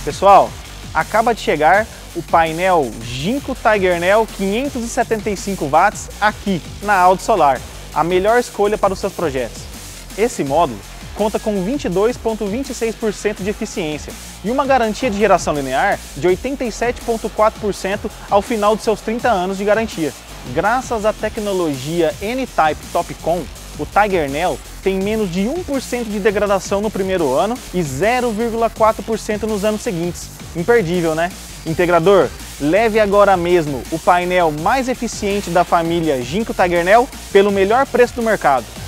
Pessoal, acaba de chegar o painel Jinko Tigernel 575 watts aqui na Auto Solar, a melhor escolha para os seus projetos. Esse módulo conta com 22,26% de eficiência e uma garantia de geração linear de 87,4% ao final de seus 30 anos de garantia. Graças à tecnologia N-Type TOPCon, o Tigernel tem menos de 1% de degradação no primeiro ano e 0,4% nos anos seguintes. Imperdível, né? Integrador, leve agora mesmo o painel mais eficiente da família Jinko Tigernel pelo melhor preço do mercado.